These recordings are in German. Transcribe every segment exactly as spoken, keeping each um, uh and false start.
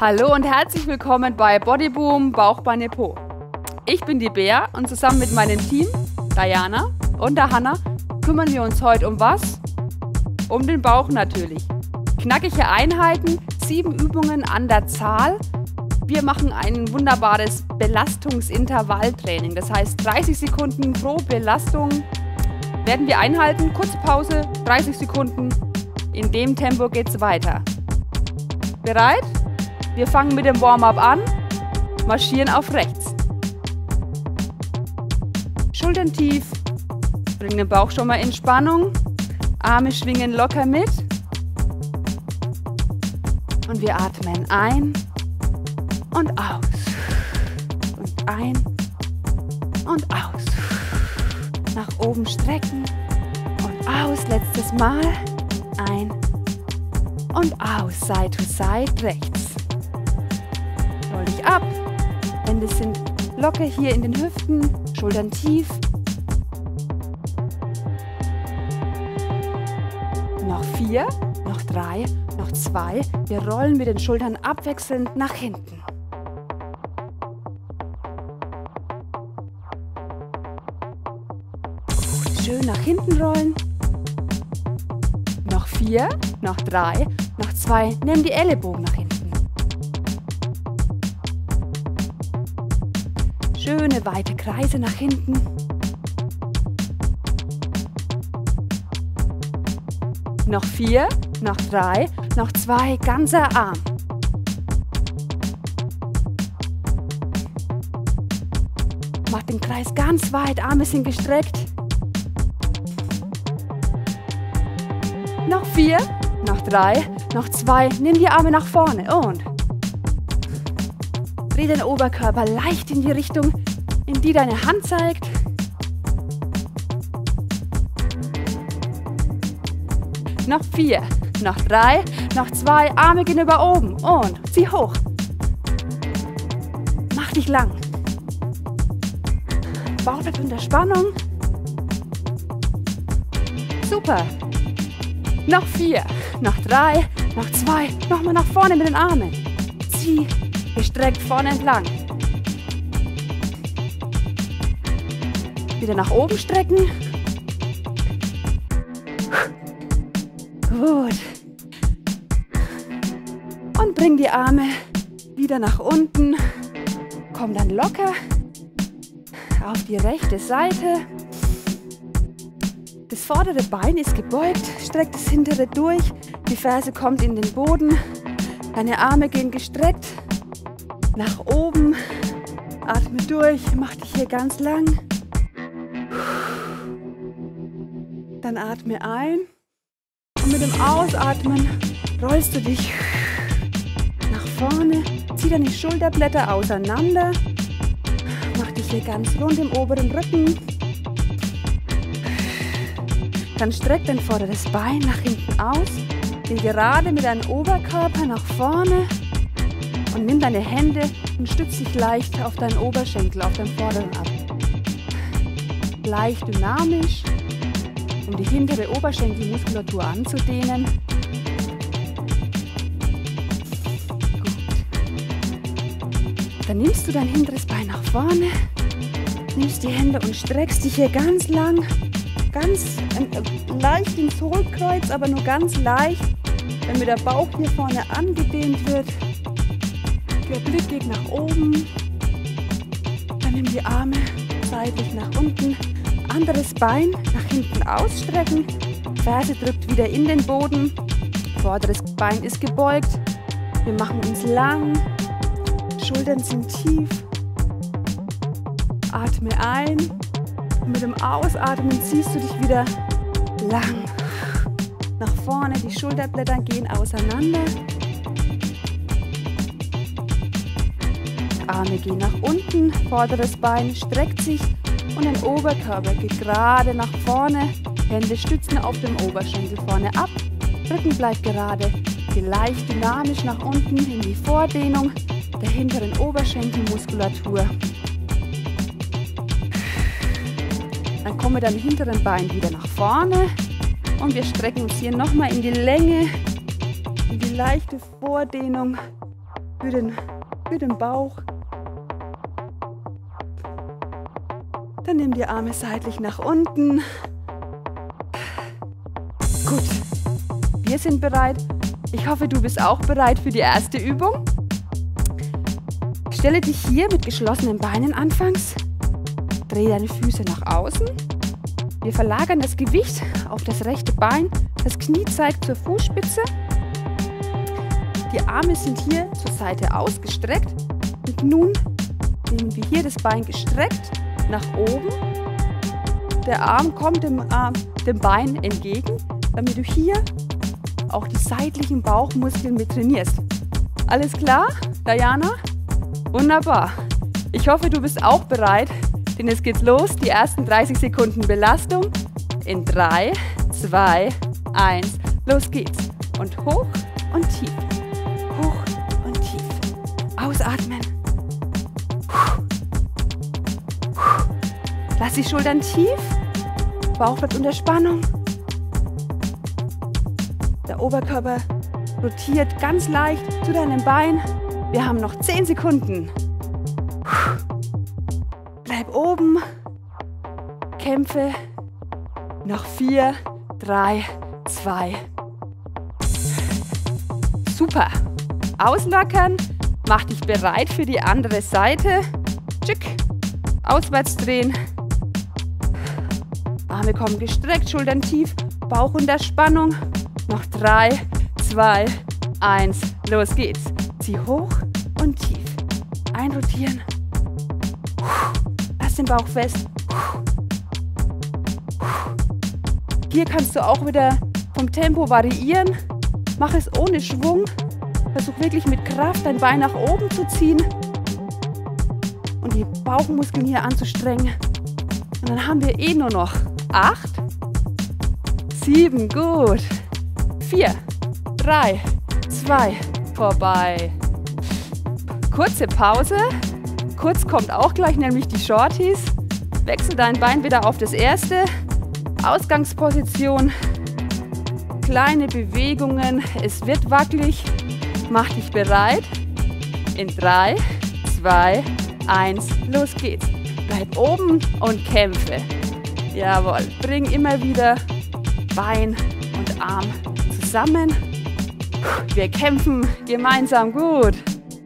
Hallo und herzlich willkommen bei Bodyboom Bauch, Beine, Po. Ich bin die Bea und zusammen mit meinem Team, Diana und der Hanna, kümmern wir uns heute um was? Um den Bauch natürlich. Knackige Einheiten, sieben Übungen an der Zahl. Wir machen ein wunderbares Belastungsintervalltraining. Das heißt dreißig Sekunden pro Belastung werden wir einhalten. Kurze Pause, dreißig Sekunden. In dem Tempo geht es weiter. Bereit? Wir fangen mit dem Warm-up an. Marschieren auf rechts. Schultern tief. Bringen den Bauch schon mal in Spannung. Arme schwingen locker mit. Und wir atmen ein und aus. Und ein und aus. Nach oben strecken und aus. Letztes Mal. Ein und aus. Side to side rechts. Roll dich ab. Hände sind locker hier in den Hüften. Schultern tief. Noch vier, noch drei, noch zwei. Wir rollen mit den Schultern abwechselnd nach hinten. Gut, schön nach hinten rollen. Noch vier, noch drei, noch zwei. Nimm die Ellenbogen nach hinten. Schöne weite Kreise nach hinten. Noch vier, noch drei, noch zwei, ganzer Arm. Mach den Kreis ganz weit, Arme sind gestreckt. Noch vier, noch drei, noch zwei, nimm die Arme nach vorne und dreh den Oberkörper leicht in die Richtung, in die deine Hand zeigt. Noch vier, noch drei, noch zwei, Arme gehen über oben und zieh hoch. Mach dich lang. Bauch bleibt unter Spannung. Super. Noch vier, noch drei, noch zwei, nochmal nach vorne mit den Armen. Zieh, gestreckt vorne entlang. Wieder nach oben strecken. Gut. Und bring die Arme wieder nach unten. Komm dann locker auf die rechte Seite. Das vordere Bein ist gebeugt. Streck das hintere durch. Die Ferse kommt in den Boden. Deine Arme gehen gestreckt nach oben. Atme durch. Mach dich hier ganz lang. Dann atme ein. Und mit dem Ausatmen rollst du dich nach vorne, zieh deine Schulterblätter auseinander, mach dich hier ganz rund im oberen Rücken. Dann streck dein vorderes Bein nach hinten aus, geh gerade mit deinem Oberkörper nach vorne und nimm deine Hände und stütz dich leicht auf deinen Oberschenkel, auf deinen vorderen ab. Leicht dynamisch, um die hintere Oberschenkelmuskulatur anzudehnen. Gut. Dann nimmst du dein hinteres Bein nach vorne, nimmst die Hände und streckst dich hier ganz lang, ganz äh, leicht ins Hohlkreuz, aber nur ganz leicht, damit der Bauch hier vorne angedehnt wird. Der Blick geht nach oben. Dann nimm die Arme seitlich nach unten. Anderes Bein nach hinten ausstrecken, Ferse drückt wieder in den Boden, vorderes Bein ist gebeugt, wir machen uns lang, Schultern sind tief, atme ein und mit dem Ausatmen ziehst du dich wieder lang, nach vorne, die Schulterblätter gehen auseinander, Arme gehen nach unten, vorderes Bein streckt sich, und dein Oberkörper geht gerade nach vorne. Hände stützen auf dem Oberschenkel vorne ab. Rücken bleibt gerade. Geh leicht dynamisch nach unten in die Vordehnung der hinteren Oberschenkelmuskulatur. Dann komm mit deinem hinteren Bein wieder nach vorne. Und wir strecken uns hier nochmal in die Länge, in die leichte Vordehnung für den, für den Bauch. Dann nimm die Arme seitlich nach unten. Gut, wir sind bereit. Ich hoffe, du bist auch bereit für die erste Übung. Stelle dich hier mit geschlossenen Beinen anfangs. Drehe deine Füße nach außen. Wir verlagern das Gewicht auf das rechte Bein. Das Knie zeigt zur Fußspitze. Die Arme sind hier zur Seite ausgestreckt. Und nun nehmen wir hier das Bein gestreckt nach oben. Der Arm kommt dem, Arm, dem Bein entgegen, damit du hier auch die seitlichen Bauchmuskeln mit trainierst. Alles klar, Diana? Wunderbar. Ich hoffe, du bist auch bereit, denn es geht los. Die ersten dreißig Sekunden Belastung. In drei, zwei, eins, los geht's. Und hoch und tief. Hoch und tief. Ausatmen. Lass die Schultern tief. Bauch bleibt unter Spannung. Der Oberkörper rotiert ganz leicht zu deinem Bein. Wir haben noch zehn Sekunden. Bleib oben. Kämpfe. Noch vier, drei, zwei. Super. Auslockern. Mach dich bereit für die andere Seite. Tschick. Auswärts drehen. Arme kommen gestreckt, Schultern tief, Bauch unter Spannung. Noch drei, zwei, eins. Los geht's. Zieh hoch und tief. Einrotieren. Lass den Bauch fest. Hier kannst du auch wieder vom Tempo variieren. Mach es ohne Schwung. Versuch wirklich mit Kraft dein Bein nach oben zu ziehen und die Bauchmuskeln hier anzustrengen. Und dann haben wir eh nur noch acht, sieben, gut, vier, drei, zwei, vorbei. Kurze Pause. Kurz kommt auch gleich, nämlich die Shorties. Wechsel dein Bein wieder auf das erste. Ausgangsposition. Kleine Bewegungen. Es wird wackelig. Mach dich bereit. In drei, zwei, eins, los geht's. Bleib oben und kämpfe. Jawohl. Bring immer wieder Bein und Arm zusammen. Wir kämpfen gemeinsam. Gut.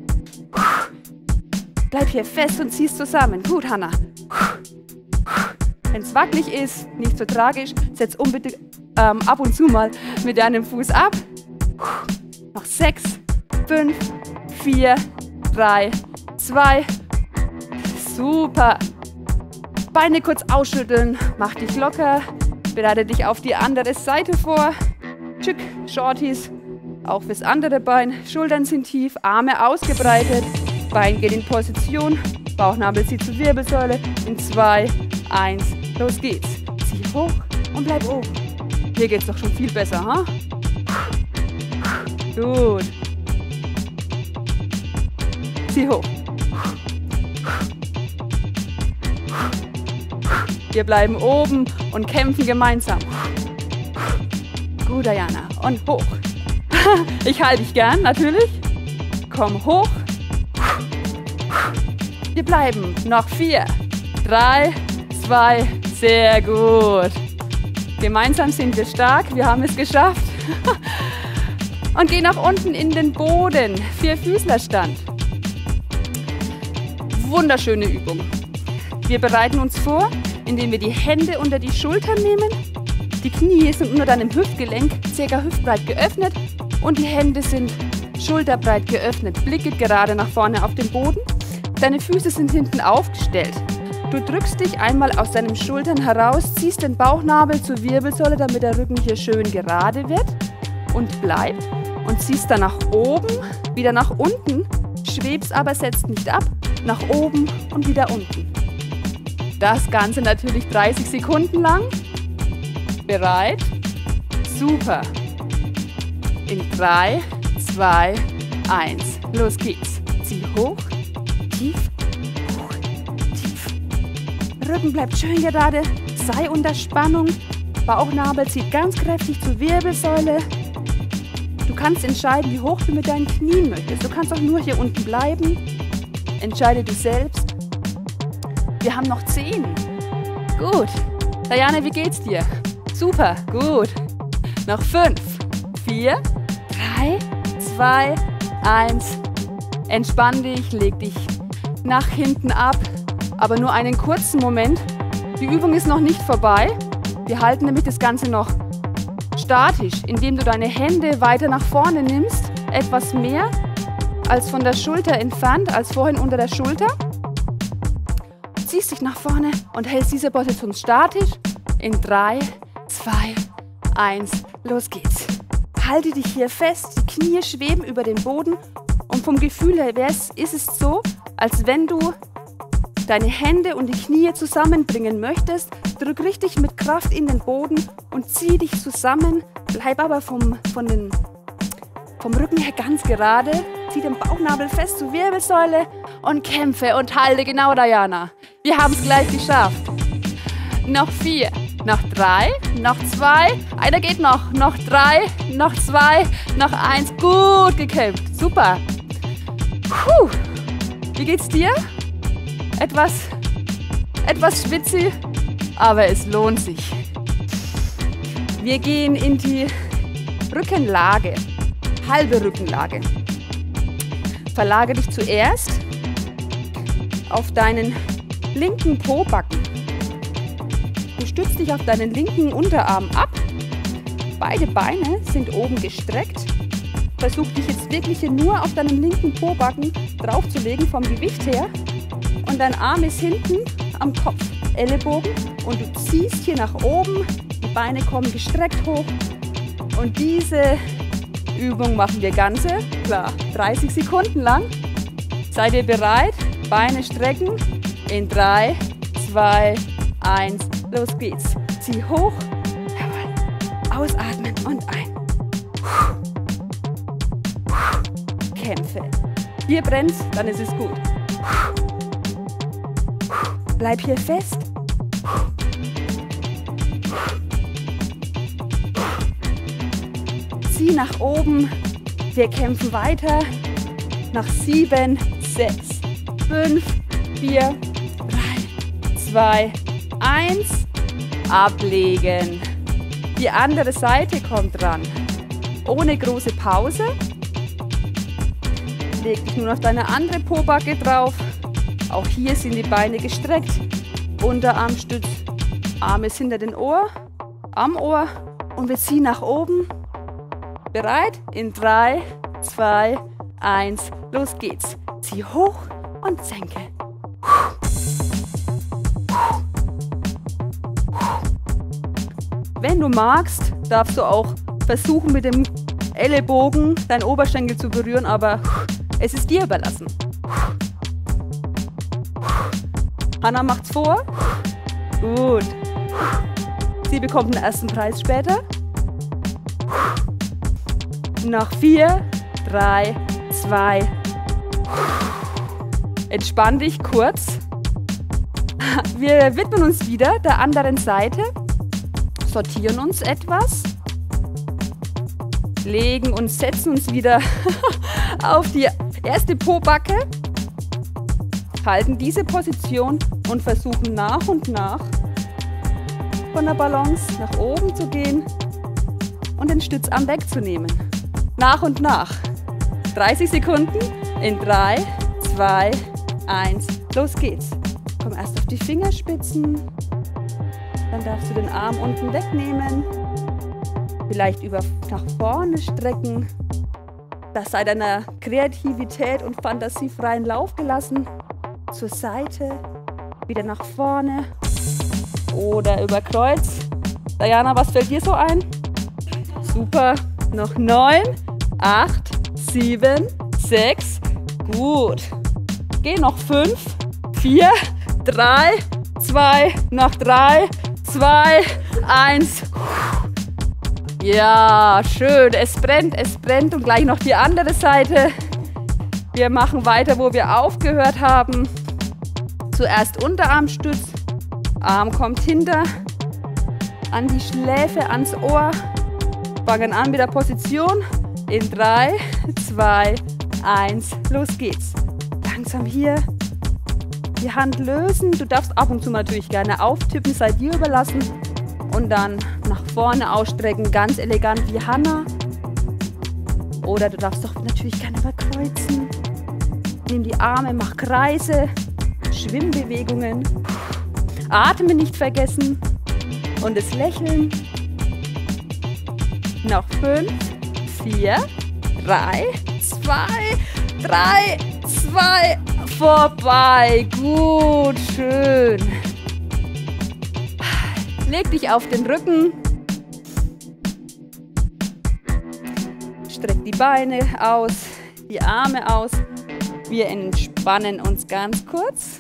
Bleib hier fest und zieh's zusammen. Gut, Hanna. Wenn es wackelig ist, nicht so tragisch, setz unbedingt ähm, ab und zu mal mit deinem Fuß ab. Noch sechs, fünf, vier, drei, zwei. Super. Beine kurz ausschütteln, mach dich locker. Bereite dich auf die andere Seite vor. Tschick, Shorties. Auch fürs andere Bein. Schultern sind tief, Arme ausgebreitet. Bein geht in Position. Bauchnabel zieht zur Wirbelsäule. In zwei, eins, los geht's. Zieh hoch und bleib oben. Hier geht's doch schon viel besser, ha? Gut. Zieh hoch. Wir bleiben oben und kämpfen gemeinsam. Gut, Diana. Und hoch. Ich halte dich gern, natürlich. Komm hoch. Wir bleiben. Noch vier, drei, zwei, sehr gut. Gemeinsam sind wir stark. Wir haben es geschafft. Und geh nach unten in den Boden. Vierfüßlerstand. Wunderschöne Übung. Wir bereiten uns vor, indem wir die Hände unter die Schultern nehmen. Die Knie sind unter deinem Hüftgelenk circa hüftbreit geöffnet und die Hände sind schulterbreit geöffnet. Blicke gerade nach vorne auf den Boden. Deine Füße sind hinten aufgestellt. Du drückst dich einmal aus deinen Schultern heraus, ziehst den Bauchnabel zur Wirbelsäule, damit der Rücken hier schön gerade wird und bleibt. Und ziehst dann nach oben, wieder nach unten, schwebst aber, setzt nicht ab, nach oben und wieder unten. Das Ganze natürlich dreißig Sekunden lang. Bereit? Super. In drei, zwei, eins. Los geht's. Zieh hoch, tief, hoch, tief. Rücken bleibt schön gerade, sei unter Spannung. Bauchnabel zieht ganz kräftig zur Wirbelsäule. Du kannst entscheiden, wie hoch du mit deinen Knien möchtest. Du kannst auch nur hier unten bleiben. Entscheide du selbst. Wir haben noch zehn. Gut. Diana, wie geht's dir? Super, gut. Noch fünf, vier, drei, zwei, eins. Entspann dich, leg dich nach hinten ab. Aber nur einen kurzen Moment. Die Übung ist noch nicht vorbei. Wir halten nämlich das Ganze noch statisch, indem du deine Hände weiter nach vorne nimmst. Etwas mehr als von der Schulter entfernt, als vorhin unter der Schulter. Ziehst dich nach vorne und hältst diese Position statisch. In drei, zwei, eins, los geht's. Halte dich hier fest, die Knie schweben über dem Boden. Und vom Gefühl her ist es so, als wenn du deine Hände und die Knie zusammenbringen möchtest. Drück richtig mit Kraft in den Boden und zieh dich zusammen. Bleib aber vom, von den, vom Rücken her ganz gerade. Zieh den Bauchnabel fest zur Wirbelsäule und kämpfe und halte. Genau, Diana. Wir haben es gleich geschafft. Noch vier, noch drei, noch zwei. Einer geht noch. Noch drei, noch zwei, noch eins. Gut gekämpft. Super. Puh. Wie geht's dir? Etwas, etwas schwitzig, aber es lohnt sich. Wir gehen in die Rückenlage, halbe Rückenlage. Verlagere dich zuerst auf deinen linken Pobacken. Du stützt dich auf deinen linken Unterarm ab. Beide Beine sind oben gestreckt. Versuch dich jetzt wirklich hier nur auf deinen linken Pobacken draufzulegen vom Gewicht her. Und dein Arm ist hinten am Kopf, Ellenbogen. Und du ziehst hier nach oben, die Beine kommen gestreckt hoch. Und diese Übung machen wir ganze, klar, dreißig Sekunden lang. Seid ihr bereit? Beine strecken. In drei, zwei, eins, los geht's. Zieh hoch, jawohl. Ausatmen und ein. Kämpfe. Hier brennt, dann ist es gut. Bleib hier fest. Zieh nach oben. Wir kämpfen weiter. Nach sieben, sechs, fünf, vier, drei, zwei, eins. Ablegen. Die andere Seite kommt dran. Ohne große Pause. Leg dich nun auf deine andere Pobacke drauf. Auch hier sind die Beine gestreckt. Unterarmstütz, Arm ist hinter den Ohr, am Ohr. Und wir ziehen nach oben. Bereit? In drei, zwei, eins, los geht's. Zieh hoch und senke. Wenn du magst, darfst du auch versuchen, mit dem Ellenbogen deinen Oberschenkel zu berühren, aber es ist dir überlassen. Hanna macht's vor. Gut. Sie bekommt den ersten Preis später. Noch vier, drei, zwei. Entspann dich kurz. Wir widmen uns wieder der anderen Seite. Sortieren uns etwas. Legen und setzen uns wieder auf die erste Pobacke. Halten diese Position und versuchen nach und nach von der Balance nach oben zu gehen und den Stützarm wegzunehmen. Nach und nach. dreißig Sekunden in drei, zwei, eins. Los geht's. Komm erst auf die Fingerspitzen. Dann darfst du den Arm unten wegnehmen. Vielleicht über nach vorne strecken. Das sei deiner Kreativität und Fantasie freien Lauf gelassen. Zur Seite, wieder nach vorne oder über Kreuz. Diana, was fällt dir so ein? Super. Noch neun, acht, sieben, sechs. Gut. Geh noch fünf, vier, drei, zwei, noch drei, zwei, eins. Ja, schön. Es brennt, es brennt. Und gleich noch die andere Seite. Wir machen weiter, wo wir aufgehört haben. Zuerst Unterarmstütz. Arm kommt hinter. An die Schläfe, ans Ohr. Fangen an mit der Position. In drei, zwei, eins, los geht's. Langsam hier die Hand lösen. Du darfst ab und zu natürlich gerne auftippen, sei dir überlassen. Und dann nach vorne ausstrecken, ganz elegant wie Hannah. Oder du darfst doch natürlich gerne überkreuzen. Nimm die Arme, mach Kreise, Schwimmbewegungen. Atmen nicht vergessen und das Lächeln. Noch fünf, vier, drei, zwei, drei, zwei, vorbei. Gut, schön. Leg dich auf den Rücken. Streck die Beine aus, die Arme aus. Wir entspannen uns ganz kurz.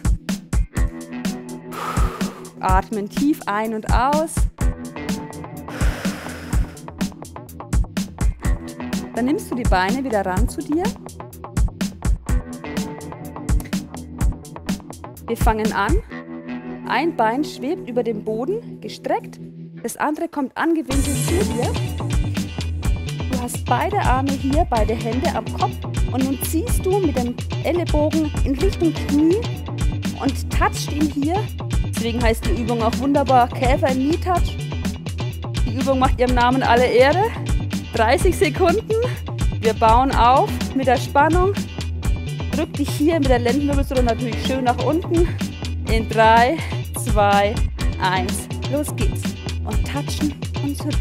Atmen tief ein und aus. Dann nimmst du die Beine wieder ran zu dir. Wir fangen an. Ein Bein schwebt über dem Boden, gestreckt. Das andere kommt angewinkelt zu dir. Du hast beide Arme hier, beide Hände am Kopf. Und nun ziehst du mit dem Ellenbogen in Richtung Knie und touchst ihn hier. Deswegen heißt die Übung auch wunderbar Käfer im Knee Touch. Die Übung macht ihrem Namen alle Ehre. dreißig Sekunden. Wir bauen auf mit der Spannung. Drück dich hier mit der Lendenwirbelsäule natürlich schön nach unten. In drei, zwei, eins, los geht's. Und touchen und zurück.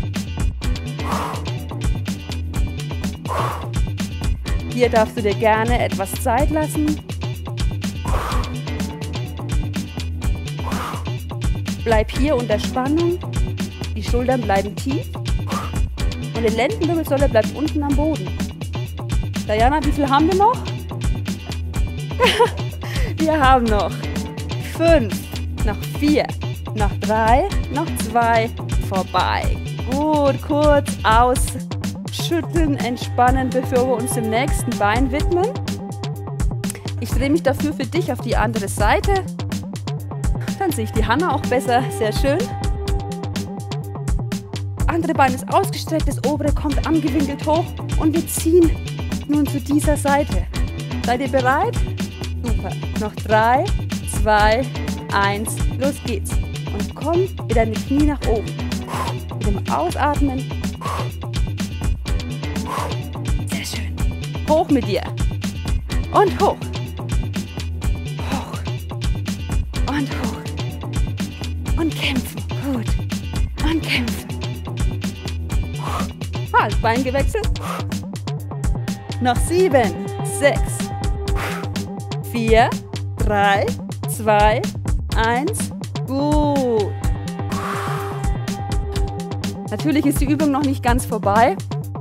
Hier darfst du dir gerne etwas Zeit lassen. Bleib hier unter Spannung. Die Schultern bleiben tief. Und die Lendenwirbelsäule bleibt unten am Boden. Diana, wie viel haben wir noch? Wir haben noch fünf, noch vier, noch drei, noch zwei, vorbei. Gut, kurz ausschütteln, entspannen, bevor wir uns dem nächsten Bein widmen. Ich drehe mich dafür für dich auf die andere Seite. Dann sehe ich die Hannah auch besser, sehr schön. Andere Bein ist ausgestreckt, das obere kommt angewinkelt hoch und wir ziehen nun zu dieser Seite. Seid ihr bereit? Super. Noch drei, zwei, eins, los geht's. Und komm mit deinen Knie nach oben. Mit dem Ausatmen. Sehr schön. Hoch mit dir. Und hoch. Hoch. Und hoch. Und kämpfen. Gut. Und kämpfen. Ah, das Bein gewechselt. Noch sieben, sechs, vier, drei, zwei, eins. Gut. Natürlich ist die Übung noch nicht ganz vorbei.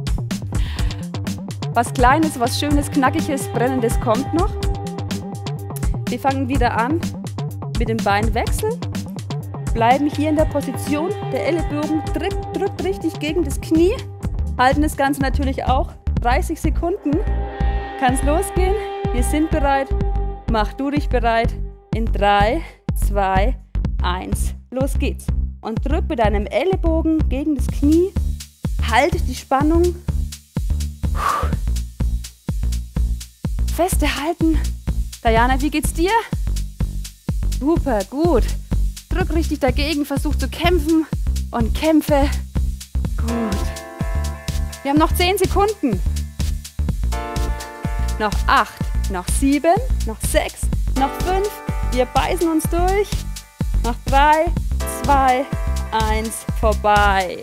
Was Kleines, was Schönes, Knackiges, Brennendes kommt noch. Wir fangen wieder an mit dem Beinwechsel. Bleiben hier in der Position. Der Ellenbogen drückt, drückt richtig gegen das Knie. Halten das Ganze natürlich auch dreißig Sekunden. Kann es losgehen? Wir sind bereit. Mach du dich bereit. In drei, zwei, eins. Los geht's. Und drück mit deinem Ellenbogen gegen das Knie. Halte die Spannung. Feste halten. Diana, wie geht's dir? Super, gut. Drück richtig dagegen, versuch zu kämpfen und kämpfe. Gut. Wir haben noch zehn Sekunden. Noch acht, noch sieben, noch sechs, noch fünf. Wir beißen uns durch. Noch drei, zwei, eins, vorbei.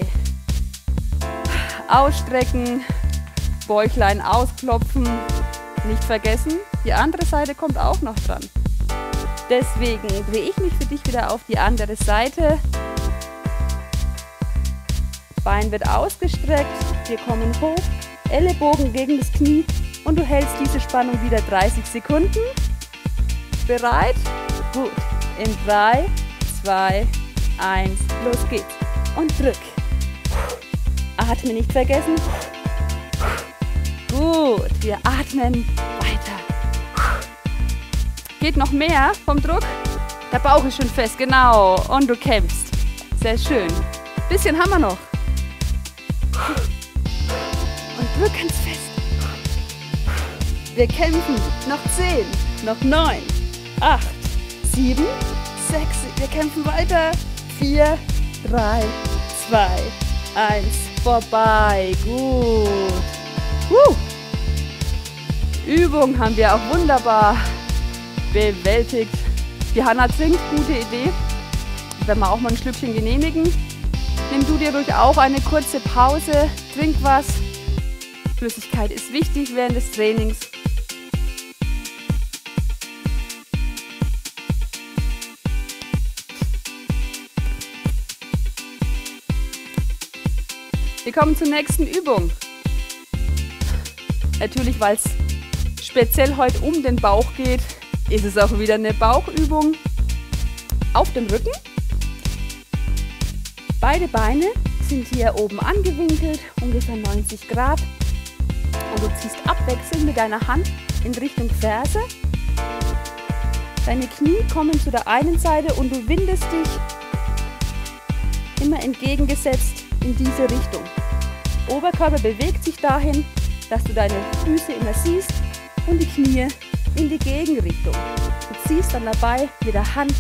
Ausstrecken, Bäuchlein ausklopfen. Nicht vergessen, die andere Seite kommt auch noch dran. Deswegen drehe ich mich für dich wieder auf die andere Seite. Bein wird ausgestreckt, wir kommen hoch, Ellenbogen gegen das Knie und du hältst diese Spannung wieder dreißig Sekunden. Bereit? Gut. In drei, zwei, eins, los geht's. Und drück. Atmen nicht vergessen. Gut, wir atmen weiter. Geht noch mehr vom Druck? Der Bauch ist schon fest, genau. Und du kämpfst. Sehr schön. Bisschen haben wir noch. Und Drück ganz fest. Wir kämpfen. Noch zehn, noch neun, acht, sieben, sechs. Wir kämpfen weiter. vier, drei, zwei, eins. Vorbei. Gut. Uh. Übung haben wir auch wunderbar bewältigt. Die Hanna trinkt. Gute Idee. Wenn wir auch mal ein Schlückchen genehmigen. Nimm du dir ruhig auch eine kurze Pause. Trink was. Flüssigkeit ist wichtig während des Trainings. Wir kommen zur nächsten Übung. Natürlich, weil es speziell heute um den Bauch geht, ist es auch wieder eine Bauchübung. Auf dem Rücken. Beide Beine sind hier oben angewinkelt, ungefähr neunzig Grad. Und du ziehst abwechselnd mit deiner Hand in Richtung Ferse. Deine Knie kommen zu der einen Seite und du windest dich immer entgegengesetzt in diese Richtung. Oberkörper bewegt sich dahin, dass du deine Füße immer siehst und die Knie in die Gegenrichtung. Du ziehst dann dabei mit der Hand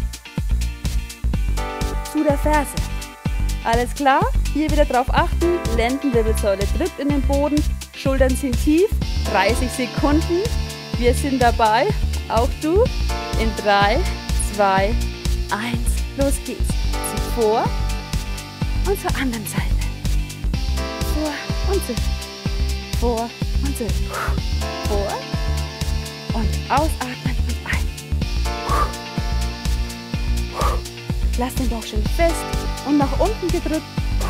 zu der Ferse. Alles klar? Hier wieder drauf achten. Lendenwirbelsäule drückt in den Boden. Schultern sind tief. dreißig Sekunden. Wir sind dabei. Auch du. In drei, zwei, eins. Los geht's. Zieh vor und zur anderen Seite. Vor und zurück. Vor und zurück. Vor und ausatmen und ein. Lass den Bauch schön fest und nach unten gedrückt.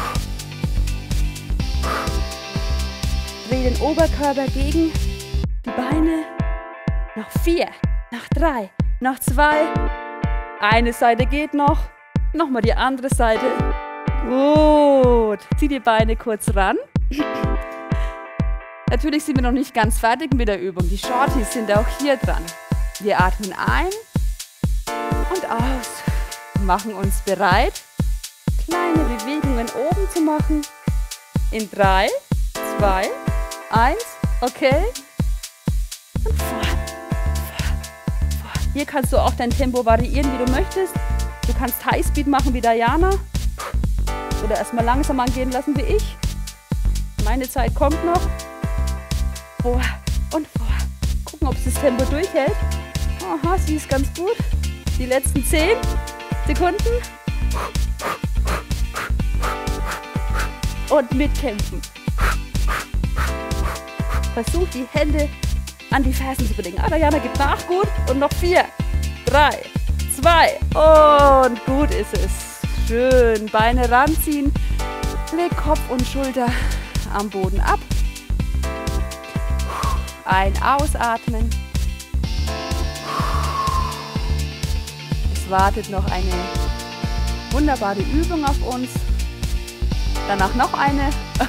Dreh den Oberkörper gegen die Beine. Noch vier, noch drei, noch zwei. Eine Seite geht noch. Nochmal die andere Seite. Gut. Zieh die Beine kurz ran. Natürlich sind wir noch nicht ganz fertig mit der Übung. Die Shorties sind auch hier dran. Wir atmen ein und aus. Machen uns bereit, kleine Bewegungen oben zu machen. In drei, zwei, eins. Okay. Und vor, vor, vor. Hier kannst du auch dein Tempo variieren, wie du möchtest. Du kannst Highspeed machen wie Diana. Oder erstmal langsam angehen lassen wie ich. Meine Zeit kommt noch. Vor und vor. Gucken, ob es das Tempo durchhält. Aha, sie ist ganz gut. Die letzten zehn Sekunden. Und mitkämpfen. Versuch die Hände an die Fersen zu bewegen. Ah, Diana gibt nach. Gut. Und noch vier, drei, zwei. Und gut ist es. Schön. Beine ranziehen. Leg Kopf und Schulter am Boden ab. Ein, ausatmen. Es wartet noch eine wunderbare Übung auf uns. Danach noch eine,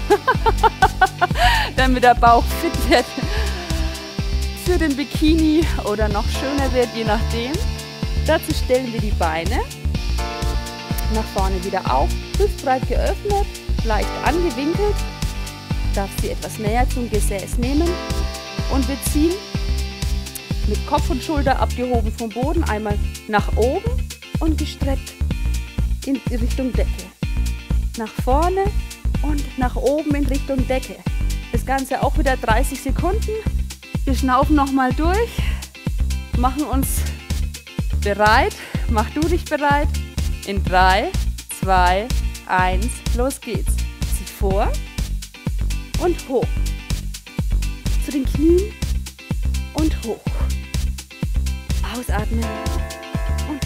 damit der Bauch fit wird für den Bikini oder noch schöner wird, je nachdem. Dazu stellen wir die Beine nach vorne wieder auf, hüftbreit geöffnet, leicht angewinkelt. Darfst sie etwas näher zum Gesäß nehmen und wir ziehen mit Kopf und Schulter abgehoben vom Boden einmal nach oben und gestreckt in Richtung Decke. Nach vorne und nach oben in Richtung Decke. Das Ganze auch wieder dreißig Sekunden. Wir schnaufen nochmal durch, machen uns bereit. Mach du dich bereit. In drei, zwei, eins, los geht's. Zieh vor und hoch. Zu den Knien und hoch. Ausatmen und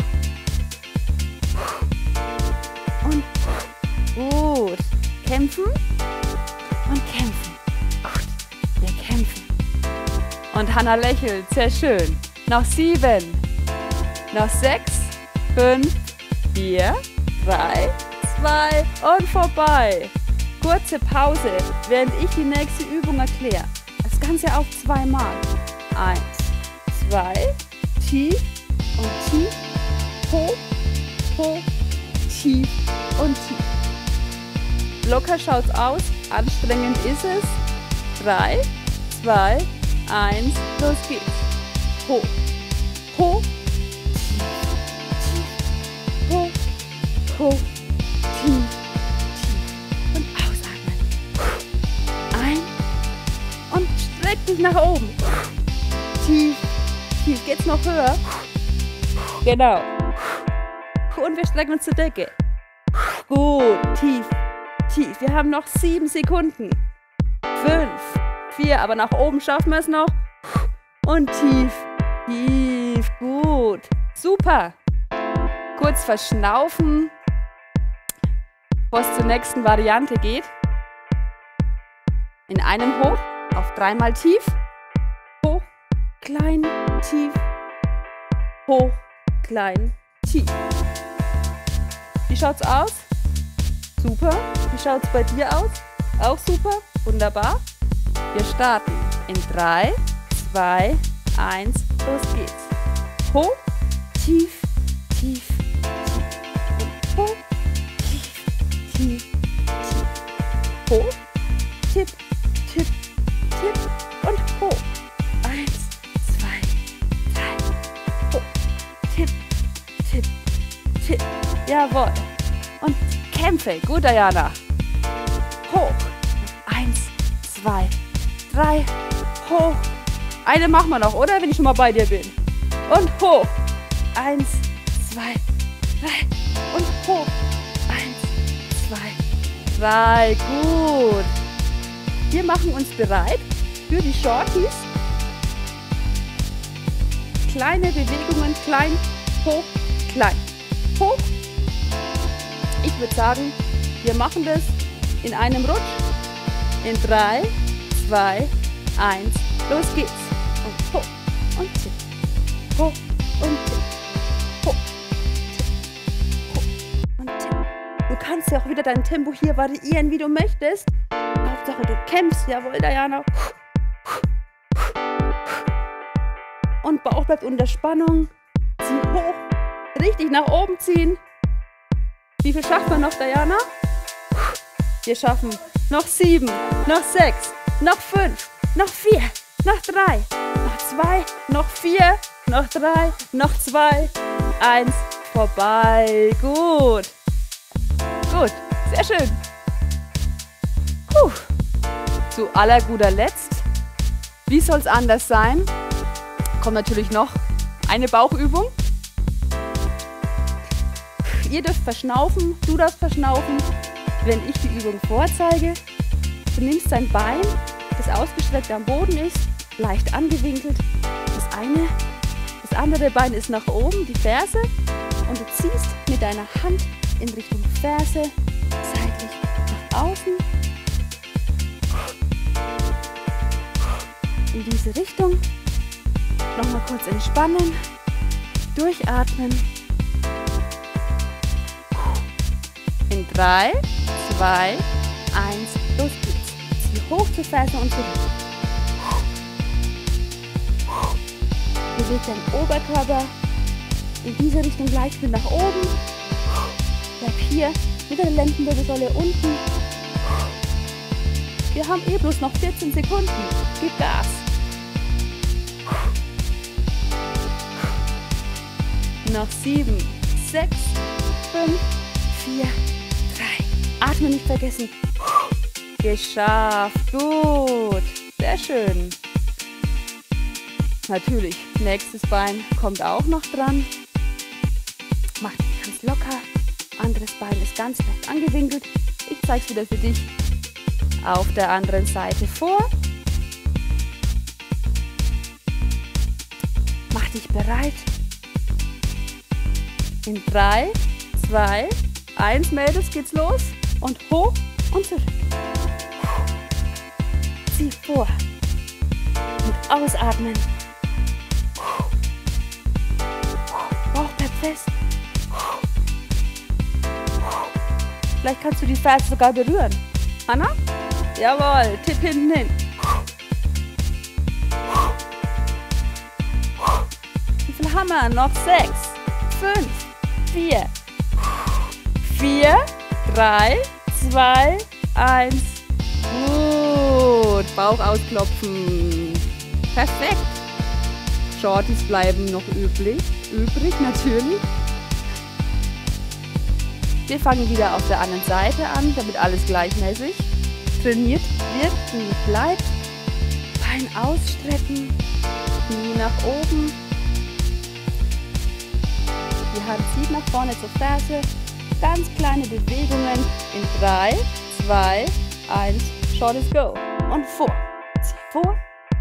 und gut. Kämpfen und kämpfen. Gut. Wir kämpfen. Und Hanna lächelt. Sehr schön. Noch sieben. Noch sechs. Fünf. Vier. Drei. Zwei. Und vorbei. Kurze Pause, während ich die nächste Übung erkläre. Das Ganze auf zweimal. Eins. Zwei. Tief und tief. Hoch. Hoch. Tief und tief. Locker schaut's aus, anstrengend ist es. drei, zwei, eins, los geht's. Hoch, hoch, tief, tief, hoch, hoch, tief, tief und ausatmen. Ein und streck dich nach oben. Tief, tief, geht's noch höher? Genau. Und wir strecken uns zur Decke. Gut, tief, tief. Wir haben noch sieben Sekunden. Fünf, vier, aber nach oben schaffen wir es noch. Und tief, tief, gut. Super. Kurz verschnaufen, bevor es zur nächsten Variante geht. In einem hoch, auf dreimal tief. Hoch, klein, tief. Hoch, klein, tief. Wie schaut's aus? Super. Wie schaut's bei dir aus? Auch super. Wunderbar. Wir starten in drei, zwei, eins. Los geht's. Hoch, tief, tief, tief. Und hoch, tief, tief, tief. Hoch, tipp, tipp, tipp und hoch. Eins, zwei, drei. Hoch, tipp, tipp, tipp. Jawohl. Und kämpfe. Gut, Diana. Hoch. Eins, zwei, drei. Hoch. Eine machen wir noch, oder? Wenn ich schon mal bei dir bin. Und hoch. Eins, zwei, drei. Und hoch. Eins, zwei, drei. Gut. Wir machen uns bereit für die Shorties. Kleine Bewegungen. Klein, hoch, klein. Hoch. Ich würde sagen, wir machen das in einem Rutsch. In drei, zwei, eins. Los geht's. Und hoch und tipp. Hoch und tipp. Hoch, tipp. Hoch und tipp. Du kannst ja auch wieder dein Tempo hier variieren, wie du möchtest. Hauptsache, du kämpfst. Jawohl, Diana. Und Bauch bleibt unter Spannung. Zieh hoch. Richtig nach oben ziehen. Wie viel schafft man noch, Diana? Wir schaffen noch sieben, noch sechs, noch fünf, noch vier, noch drei, noch zwei, noch vier, noch drei, noch zwei, eins, vorbei. Gut. Gut, sehr schön. Puh. Zu aller guter Letzt, wie soll es anders sein? Kommt natürlich noch eine Bauchübung. Ihr dürft verschnaufen, du darfst verschnaufen. Wenn ich die Übung vorzeige, du nimmst dein Bein, das ausgestreckt am Boden ist, leicht angewinkelt. Das eine, das andere Bein ist nach oben, die Ferse. Und du ziehst mit deiner Hand in Richtung Ferse, seitlich nach außen. In diese Richtung. Nochmal kurz entspannen, durchatmen. In drei, zwei, eins, los geht's. Zieh hoch zur Ferse und zurück. Beweg deinen Oberkörper in diese Richtung leicht mit nach oben. Bleib hier mit der Lendenwirbelsäule unten. Wir haben eh bloß noch vierzehn Sekunden. Gib Gas. Noch sieben, sechs, fünf, vier, drei. Atme nicht vergessen. Geschafft. Gut. Sehr schön. Natürlich, nächstes Bein kommt auch noch dran. Mach dich ganz locker. Anderes Bein ist ganz leicht angewinkelt. Ich zeige es wieder für dich auf der anderen Seite vor. Mach dich bereit. In drei, zwei, eins, Mädels, geht's los. Und hoch und zurück. Zieh vor. Und ausatmen. Bauch bleibt fest. Vielleicht kannst du die Ferse sogar berühren. Hanna? Jawohl, Tipp hinten hin. Wie viel haben wir? Noch sechs, fünf, vier, vier, drei, zwei, eins. Gut. Bauch ausklopfen. Perfekt. Shorties bleiben noch übrig, übrig natürlich. Wir fangen wieder auf der anderen Seite an, damit alles gleichmäßig trainiert wird, Knie bleibt. Bein ausstrecken, Knie nach oben. Die Hand zieht nach vorne zur Ferse. Ganz kleine Bewegungen in drei, zwei, eins. Shorties go. Und vor. Zieh vor.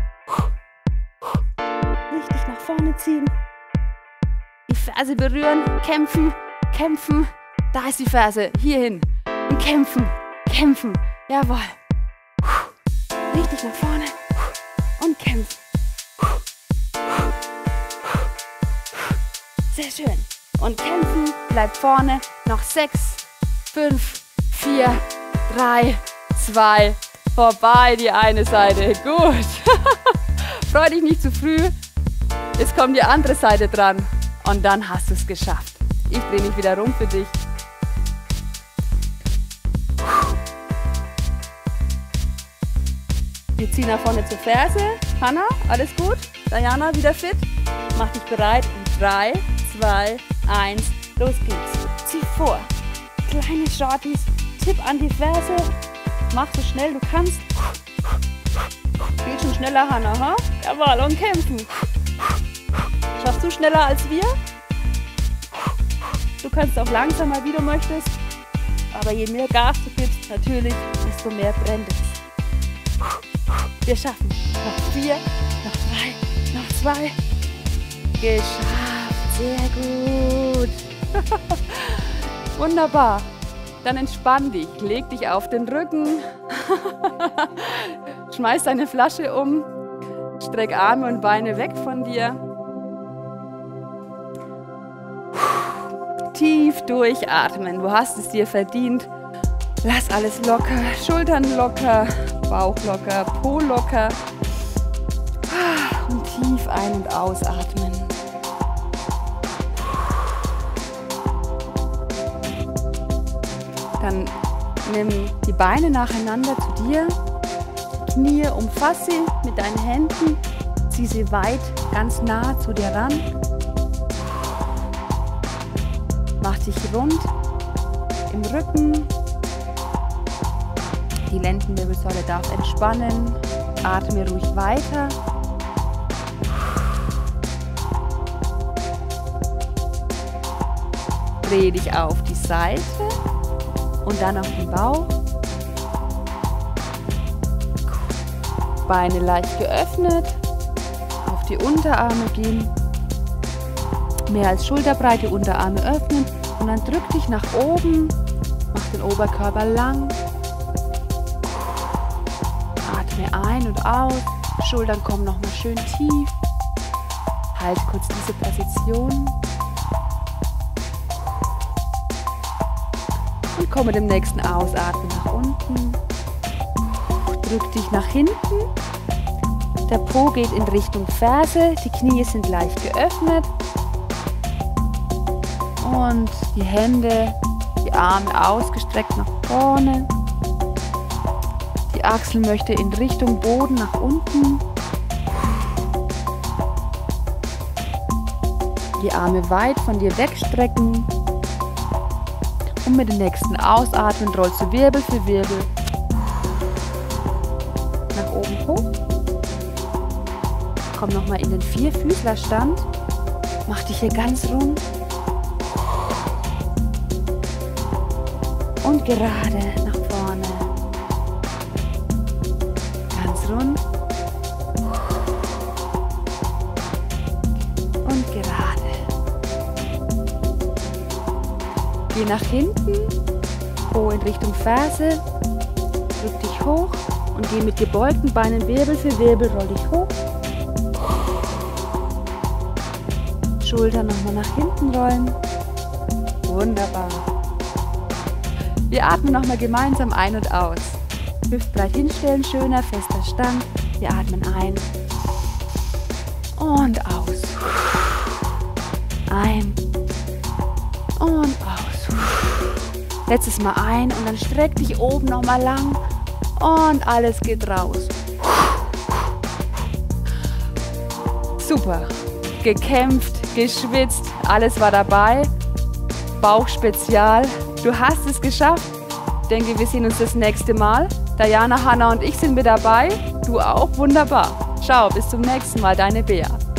Richtig nach vorne ziehen. Die Ferse berühren. Kämpfen. Kämpfen. Da ist die Ferse. Hierhin. Und kämpfen. Kämpfen. Jawohl. Richtig nach vorne. Und kämpfen. Sehr schön. Und kämpfen. Bleibt vorne. Noch sechs, fünf, vier, drei, zwei. Vorbei die eine Seite. Gut. Freu dich nicht zu früh. Jetzt kommt die andere Seite dran. Und dann hast du es geschafft. Ich drehe mich wieder rum für dich. Wir ziehen nach vorne zur Ferse. Hanna, alles gut? Diana, wieder fit? Mach dich bereit. In drei, zwei, eins. Los geht's. Zieh vor. Kleine Shorties. Tipp an die Ferse. Mach so schnell du kannst. Geht schon schneller, Hanna, ha? Jawohl, und kämpfen. Schaffst du schneller als wir? Du kannst auch langsamer, wie du möchtest. Aber je mehr Gas du gibst, natürlich, desto mehr brennt es. Wir schaffen. Noch vier, noch drei, noch zwei. Geschafft. Sehr gut. Wunderbar. Dann entspann dich. Leg dich auf den Rücken. Schmeiß deine Flasche um. Streck Arme und Beine weg von dir. Tief durchatmen. Du hast es dir verdient. Lass alles locker. Schultern locker. Bauch locker. Po locker. Und tief ein- und ausatmen. Dann nimm die Beine nacheinander zu dir. Die Knie umfass sie mit deinen Händen. Zieh sie weit, ganz nah zu dir ran. Mach dich rund im Rücken. Die Lendenwirbelsäule darf entspannen. Atme ruhig weiter. Dreh dich auf die Seite und dann auf den Bauch. Beine leicht geöffnet. Auf die Unterarme gehen. Mehr als schulterbreite Unterarme öffnen und dann drück dich nach oben. Mach den Oberkörper lang. Atme ein und aus. Schultern kommen nochmal schön tief. Halt kurz diese Position. Und komm mit dem nächsten Ausatmen nach unten. Drück dich nach hinten. Der Po geht in Richtung Ferse. Die Knie sind leicht geöffnet. Und die Hände, die Arme ausgestreckt nach vorne. Die Achsel möchte in Richtung Boden nach unten. Die Arme weit von dir wegstrecken. Und mit dem nächsten Ausatmen rollst du Wirbel für Wirbel nach oben hoch. Komm nochmal in den Vierfüßlerstand. Mach dich hier ganz rund. Und gerade nach vorne. Ganz rund. Und gerade. Geh nach hinten. Po in Richtung Ferse. Drück dich hoch. Und geh mit gebeugten Beinen Wirbel für Wirbel. Roll dich hoch. Schultern nochmal nach hinten rollen. Wunderbar. Wir atmen nochmal gemeinsam ein und aus. Hüftbreit hinstellen, schöner, fester Stand. Wir atmen ein und aus. Ein und aus. Letztes Mal ein und dann streck dich oben nochmal lang und alles geht raus. Super. Gekämpft, geschwitzt, alles war dabei. Bauchspezial. Du hast es geschafft. Ich denke, wir sehen uns das nächste Mal. Diana, Hannah und ich sind mit dabei. Du auch. Wunderbar. Ciao, bis zum nächsten Mal. Deine Bea.